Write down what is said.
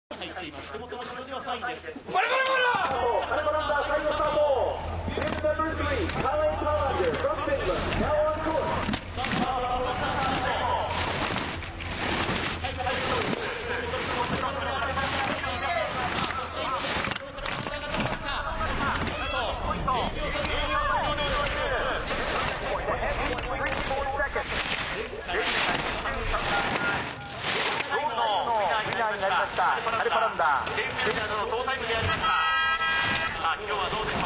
入っています。手元の白では3位です。 バラバラバラ。カルバランダー最後スタート。フィールドナンバー3、カーレン・パワーズ、フロントフィンド、ナオンコース。 さあ、バラバラバラスタートでしょう。はい、はい、 カルバランダー。 の総タイムでありました。さあ、今日はどうでしょう。